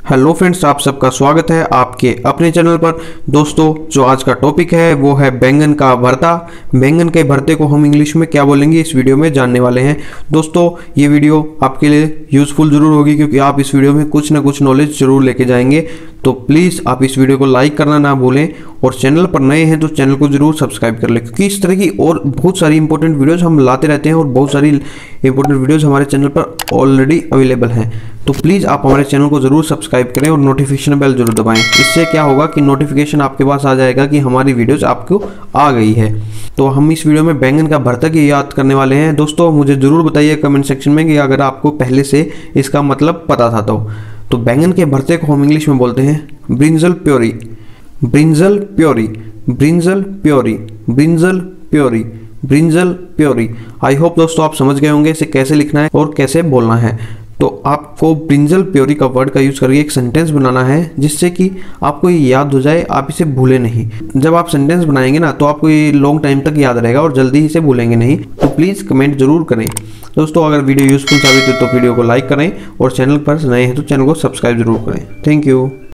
Hello friends, आप सबका स्वागत है आपके अपने चैनल पर। दोस्तों, जो आज का टॉपिक है वो है बैंगन का भरता। बैंगन के भरते को हम इंग्लिश में क्या बोलेंगे इस वीडियो में जानने वाले हैं। दोस्तों, ये वीडियो आपके लिए यूज़फुल ज़रूर होगी क्योंकि आप इस वीडियो में कुछ ना कुछ नॉलेज ज़रूर लेके जाएंगे। तो प्लीज़ आप इस वीडियो को लाइक करना ना भूलें और चैनल पर नए हैं तो चैनल को ज़रूर सब्सक्राइब कर लें, क्योंकि इस तरह की और बहुत सारी इंपॉर्टेंट वीडियोज़ हम लाते रहते हैं और बहुत सारी इंपॉर्टेंट वीडियोज़ हमारे चैनल पर ऑलरेडी अवेलेबल हैं। तो प्लीज़ आप हमारे चैनल को ज़रूर सब्सक्राइब करें और नोटिफिकेशन बेल जरूर दबाएं। इससे क्या होगा कि नोटिफिकेशन आपके पास आ जाएगा कि हमारी वीडियोज़ आपको आ गई है। तो हम इस वीडियो में बैंगन का भरता की याद करने वाले हैं। दोस्तों, मुझे ज़रूर बताइए कमेंट सेक्शन में कि अगर आपको पहले से इसका मतलब पता था तो बैंगन के भरते को हम इंग्लिश में बोलते हैं brinjal puree, brinjal puree, brinjal puree, brinjal puree, brinjal puree. I hope दोस्तों आप समझ गए होंगे इसे कैसे लिखना है और कैसे बोलना है। तो आपको ब्रिंजल प्योरी का वर्ड का यूज़ करके एक सेंटेंस बनाना है जिससे कि आपको ये याद हो जाए, आप इसे भूलें नहीं। जब आप सेंटेंस बनाएंगे ना तो आपको ये लॉन्ग टाइम तक याद रहेगा और जल्दी ही से भूलेंगे नहीं। तो प्लीज़ कमेंट जरूर करें। दोस्तों, अगर वीडियो यूज़फुल साबित हो तो वीडियो को लाइक करें और चैनल पर नए हैं तो चैनल को सब्सक्राइब जरूर करें। Thank you.